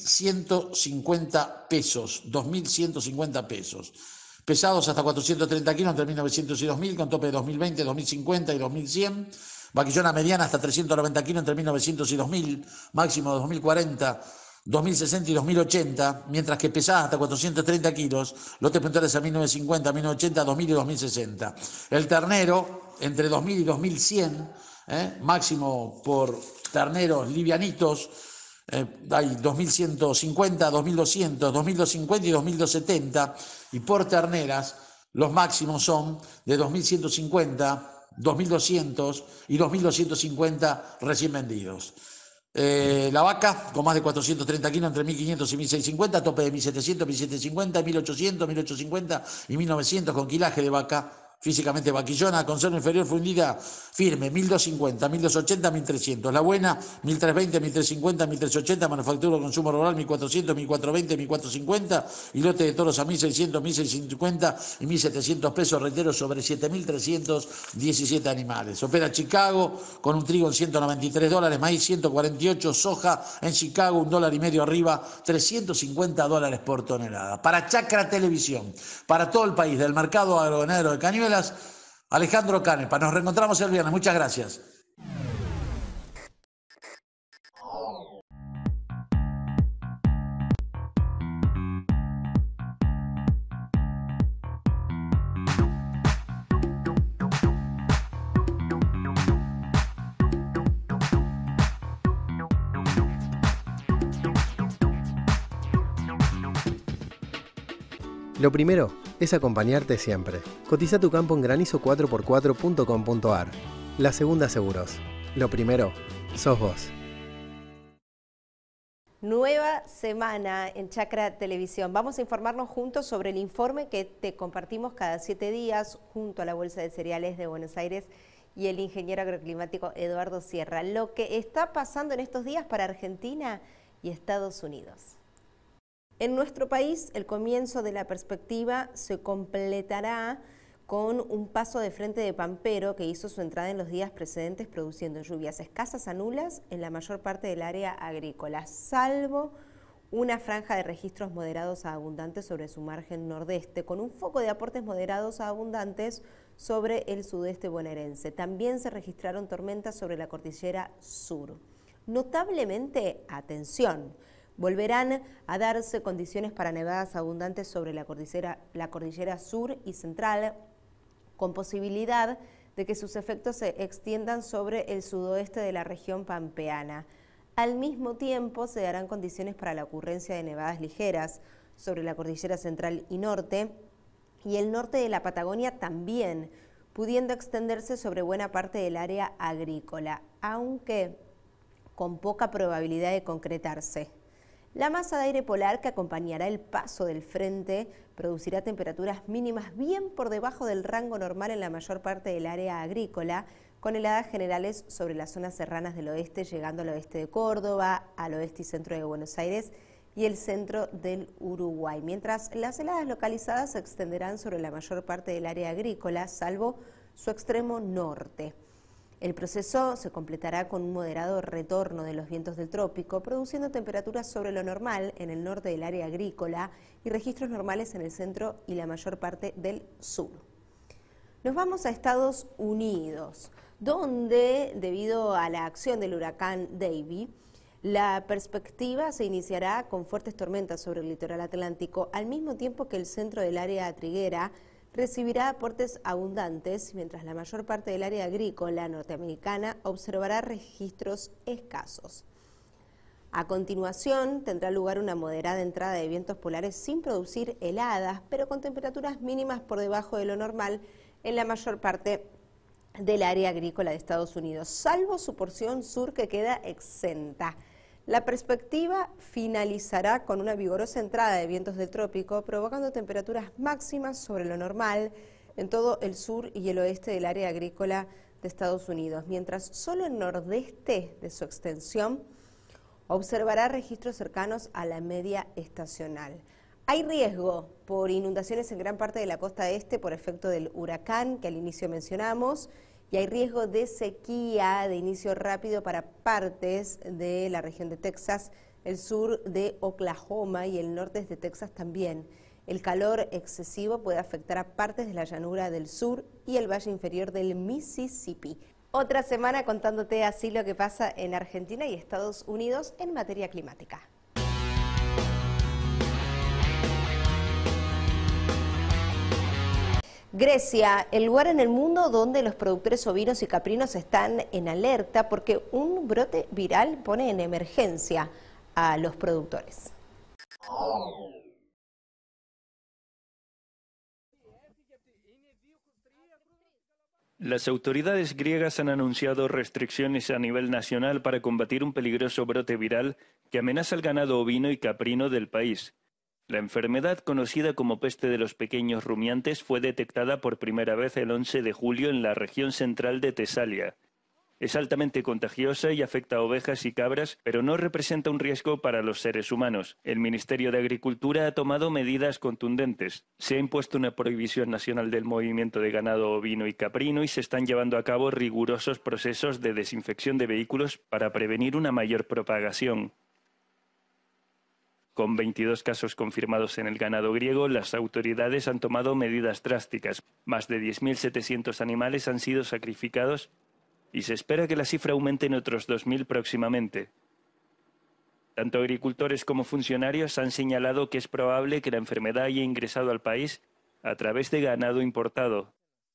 2.150 pesos, 2.150 pesos. Pesados hasta 430 kilos, entre 1.900 y 2.000, con tope de 2.020, 2.050 y 2.100. Vaquillona mediana hasta 390 kilos, entre 1.900 y 2.000, máximo de 2.040, 2.060 y 2.080, mientras que pesadas hasta 430 kilos, lotes puntuales a 1.950, 1.980, 2.000 y 2.060. El ternero, entre 2.000 y 2.100, máximo por terneros livianitos, hay 2.150, 2.200, 2.250 y 2.270, y por terneras los máximos son de 2.150, 2.200 y 2.250 recién vendidos. La vaca con más de 430 kilos, entre 1.500 y 1.650, tope de 1.700, 1.750, 1.800, 1.850 y 1.900 con quilaje de vaca, físicamente vaquillona, conserva inferior fundida firme, 1.250, 1.280, 1.300. La buena, 1.320, 1.350, 1.380, manufactura consumo rural, 1.400, 1.420, 1.450, y lote de toros a 1.600, 1.650 y 1.700 pesos, reitero, sobre 7.317 animales. Opera Chicago con un trigo en $193, maíz 148, soja en Chicago $1,5 arriba, $350 por tonelada. Para Chácara Televisión, para todo el país, del mercado agroganadero de Cañuelas, Alejandro Canepa. Nos reencontramos el viernes. Muchas gracias.
Lo primero es acompañarte siempre. Cotiza tu campo en granizo4x4.com.ar. La Segunda Seguros. Lo primero sos vos.
Nueva nueva semana en Chacra Televisión. Vamos a informarnos juntos sobre el informe que te compartimos cada 7 días junto a la Bolsa de Cereales de Buenos Aires y el ingeniero agroclimático Eduardo Sierra. Lo que está pasando en estos días para Argentina y Estados Unidos. En nuestro país, el comienzo de la perspectiva se completará con un paso de frente de Pampero que hizo su entrada en los días precedentes produciendo lluvias escasas a nulas en la mayor parte del área agrícola, salvo una franja de registros moderados a abundantes sobre su margen nordeste, con un foco de aportes moderados a abundantes sobre el sudeste bonaerense. También se registraron tormentas sobre la cordillera sur. Notablemente, atención, volverán a darse condiciones para nevadas abundantes sobre la cordillera sur y central, con posibilidad de que sus efectos se extiendan sobre el sudoeste de la región pampeana. Al mismo tiempo, se darán condiciones para la ocurrencia de nevadas ligeras sobre la cordillera central y norte, y el norte de la Patagonia también, pudiendo extenderse sobre buena parte del área agrícola, aunque con poca probabilidad de concretarse. La masa de aire polar que acompañará el paso del frente producirá temperaturas mínimas bien por debajo del rango normal en la mayor parte del área agrícola, con heladas generales sobre las zonas serranas del oeste, llegando al oeste de Córdoba, al oeste y centro de Buenos Aires y el centro del Uruguay, mientras las heladas localizadas se extenderán sobre la mayor parte del área agrícola, salvo su extremo norte. El proceso se completará con un moderado retorno de los vientos del trópico, produciendo temperaturas sobre lo normal en el norte del área agrícola y registros normales en el centro y la mayor parte del sur. Nos vamos a Estados Unidos, donde, debido a la acción del huracán Davy, la perspectiva se iniciará con fuertes tormentas sobre el litoral atlántico, al mismo tiempo que el centro del área triguera recibirá aportes abundantes, mientras la mayor parte del área agrícola norteamericana observará registros escasos. A continuación, tendrá lugar una moderada entrada de vientos polares sin producir heladas, pero con temperaturas mínimas por debajo de lo normal en la mayor parte del área agrícola de Estados Unidos, salvo su porción sur que queda exenta. La perspectiva finalizará con una vigorosa entrada de vientos del trópico, provocando temperaturas máximas sobre lo normal en todo el sur y el oeste del área agrícola de Estados Unidos, mientras solo el nordeste de su extensión observará registros cercanos a la media estacional. Hay riesgo por inundaciones en gran parte de la costa este por efecto del huracán que al inicio mencionamos, y hay riesgo de sequía de inicio rápido para partes de la región de Texas, el sur de Oklahoma y el norte de Texas también. El calor excesivo puede afectar a partes de la llanura del sur y el valle inferior del Mississippi. Otra semana contándote así lo que pasa en Argentina y Estados Unidos en materia climática. Grecia, el lugar en el mundo donde los productores ovinos y caprinos están en alerta porque un brote viral pone en emergencia a los productores.
Las autoridades griegas han anunciado restricciones a nivel nacional para combatir un peligroso brote viral que amenaza el ganado ovino y caprino del país. La enfermedad, conocida como peste de los pequeños rumiantes, fue detectada por primera vez el 11 de julio en la región central de Tesalia. Es altamente contagiosa y afecta a ovejas y cabras, pero no representa un riesgo para los seres humanos. El Ministerio de Agricultura ha tomado medidas contundentes. Se ha impuesto una prohibición nacional del movimiento de ganado ovino y caprino y se están llevando a cabo rigurosos procesos de desinfección de vehículos para prevenir una mayor propagación. Con 22 casos confirmados en el ganado griego, las autoridades han tomado medidas drásticas. Más de 10.700 animales han sido sacrificados y se espera que la cifra aumente en otros 2.000 próximamente. Tanto agricultores como funcionarios han señalado que es probable que la enfermedad haya ingresado al país a través de ganado importado.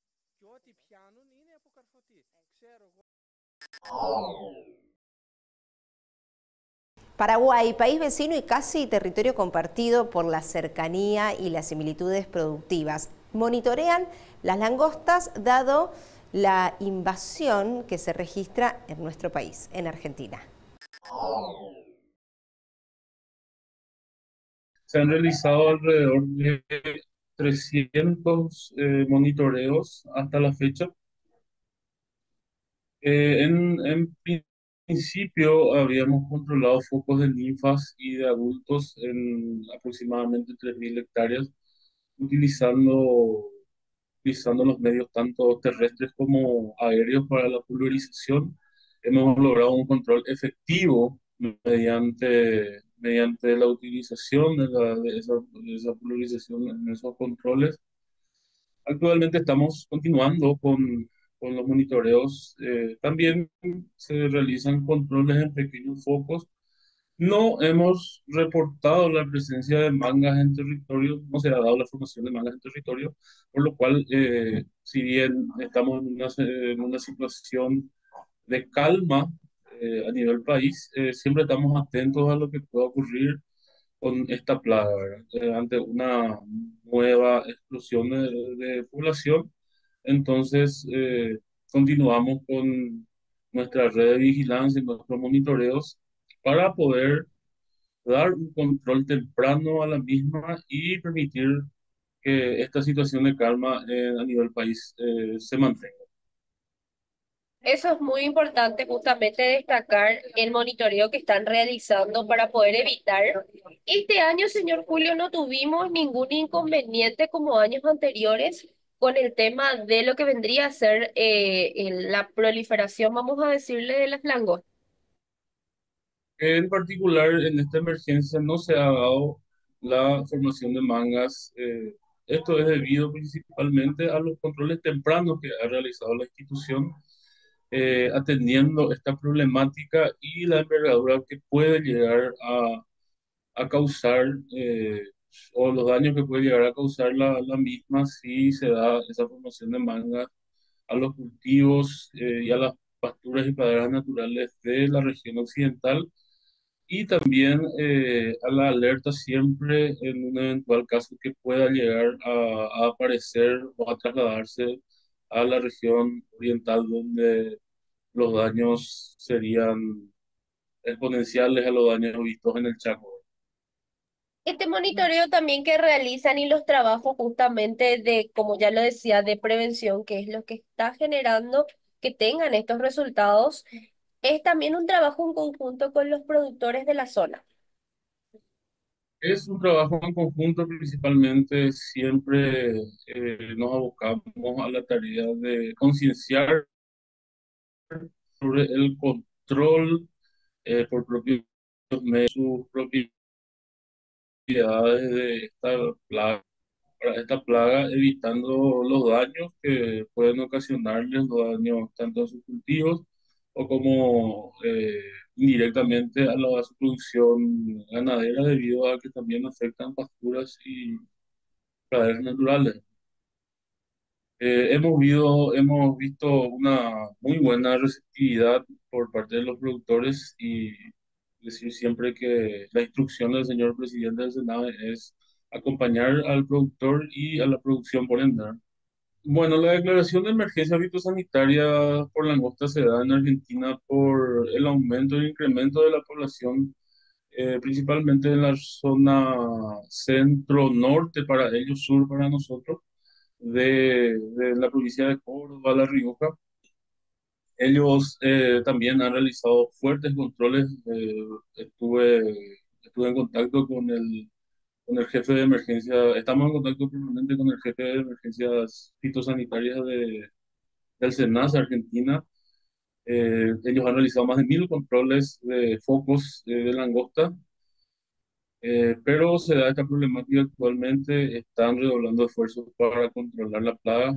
Paraguay, país vecino y casi territorio compartido por la cercanía y las similitudes productivas, monitorean las langostas dado la invasión que se registra en nuestro país, en Argentina.
Se han realizado alrededor de 300 monitoreos hasta la fecha. En principio habíamos controlado focos de ninfas y de adultos en aproximadamente 3.000 hectáreas, utilizando, utilizando los medios tanto terrestres como aéreos para la pulverización. Hemos logrado un control efectivo mediante la utilización de esa pulverización en esos controles. Actualmente estamos continuando con los monitoreos. También se realizan controles en pequeños focos. No hemos reportado la presencia de mangas en territorio, no se ha dado la formación de mangas en territorio, por lo cual, si bien estamos en una situación de calma a nivel país, siempre estamos atentos a lo que pueda ocurrir con esta plaga, ¿verdad? Ante una nueva explosión de población. Entonces, continuamos con nuestra red de vigilancia y nuestros monitoreos para poder dar un control temprano a la misma y permitir que esta situación de calma a nivel país se mantenga.
Eso es muy importante, justamente destacar el monitoreo que están realizando para poder evitar. Este año, señor Julio, no tuvimos ningún inconveniente como años anteriores con el tema de lo que vendría a ser la proliferación, vamos a decirle, de las langostas.
En particular, en esta emergencia no se ha dado la formación de mangas. Esto es debido principalmente a los controles tempranos que ha realizado la institución, atendiendo esta problemática y la envergadura que puede llegar a causar, o los daños que puede llegar a causar la misma si se da esa formación de mangas a los cultivos y a las pasturas y praderas naturales de la región occidental, y también a la alerta siempre en un eventual caso que pueda llegar a aparecer o a trasladarse a la región oriental, donde los daños serían exponenciales a los daños vistos en el Chaco.
Este monitoreo también que realizan y los trabajos justamente de, como ya lo decía, de prevención, que es lo que está generando que tengan estos resultados, es también un trabajo en conjunto con los productores de la zona.
Es un trabajo en conjunto, principalmente siempre nos abocamos a la tarea de concienciar sobre el control por propios medios, sus propiedades de esta plaga, evitando los daños que pueden ocasionarles, los daños tanto a sus cultivos o como indirectamente a la su producción ganadera, debido a que también afectan pasturas y praderas naturales. Hemos visto una muy buena receptividad por parte de los productores, y decir siempre que la instrucción del señor presidente del Senado es acompañar al productor y a la producción por ende. Bueno, la declaración de emergencia fitosanitaria por langosta se da en Argentina por el aumento y incremento de la población, principalmente en la zona centro-norte para ellos, sur para nosotros, de la provincia de Córdoba, La Rioja. Ellos también han realizado fuertes controles. Estuve en contacto con el jefe de emergencia, estamos en contacto permanente con el jefe de emergencias fitosanitarias del SENASA Argentina. Ellos han realizado más de 1.000 controles de focos de langosta, pero se da esta problemática actualmente. Están redoblando esfuerzos para controlar la plaga,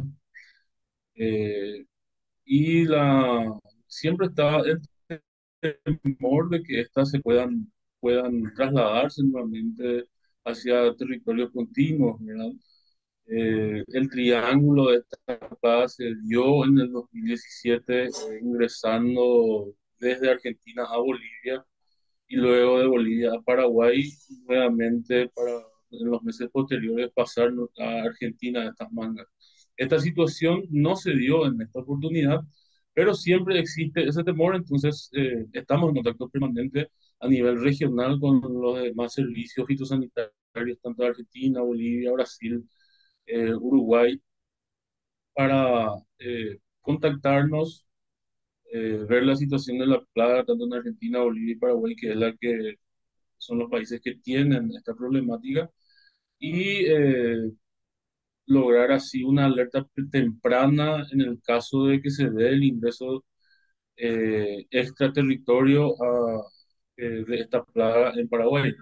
y siempre está el temor de que estas puedan trasladarse nuevamente hacia territorios continuos, ¿verdad? El triángulo de esta plaga se dio en el 2017, ingresando desde Argentina a Bolivia y luego de Bolivia a Paraguay, nuevamente para en los meses posteriores pasar a Argentina estas mangas. Esta situación no se dio en esta oportunidad, pero siempre existe ese temor. Entonces estamos en contacto permanente a nivel regional con los demás servicios fitosanitarios funcionarios tanto de Argentina, Bolivia, Brasil, Uruguay, para contactarnos, ver la situación de la plaga tanto en Argentina, Bolivia y Paraguay, que es la que son los países que tienen esta problemática, y lograr así una alerta temprana en el caso de que se dé el ingreso extraterritorio de esta plaga en Paraguay.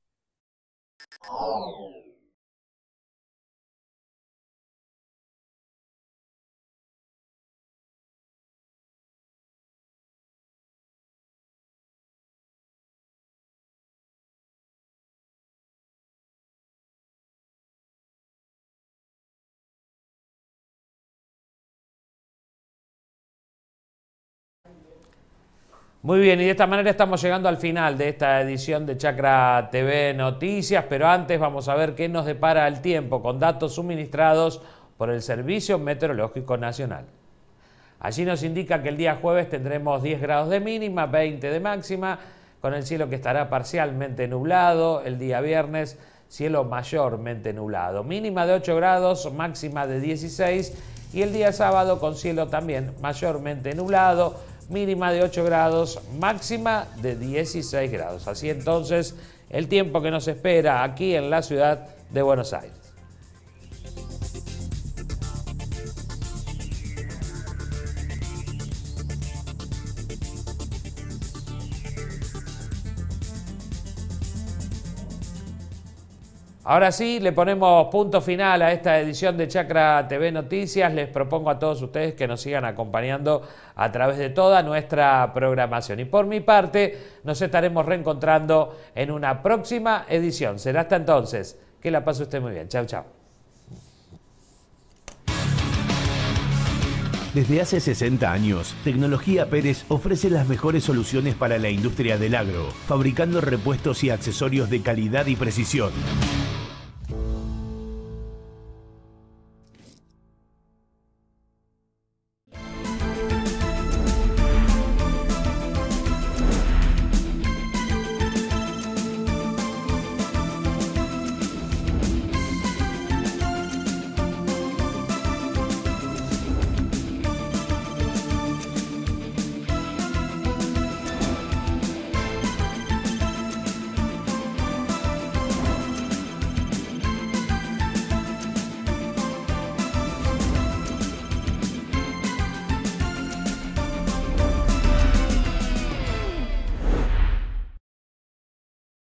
Muy bien, y de esta manera estamos llegando al final de esta edición de Chacra TV Noticias, pero antes vamos a ver qué nos depara el tiempo con datos suministrados por el Servicio Meteorológico Nacional. Allí nos indica que el día jueves tendremos 10 grados de mínima, 20 de máxima, con el cielo que estará parcialmente nublado. El día viernes, cielo mayormente nublado, mínima de 8 grados, máxima de 16, y el día sábado con cielo también mayormente nublado, mínima de 8 grados, máxima de 16 grados. Así entonces el tiempo que nos espera aquí en la ciudad de Buenos Aires. Ahora sí, le ponemos punto final a esta edición de Chacra TV Noticias. Les propongo a todos ustedes que nos sigan acompañando a través de toda nuestra programación. Y por mi parte, nos estaremos reencontrando en una próxima edición. Será hasta entonces. Que la pase usted muy bien. Chau, chau.
Desde hace 60 años, Tecnología Pérez ofrece las mejores soluciones para la industria del agro, fabricando repuestos y accesorios de calidad y precisión.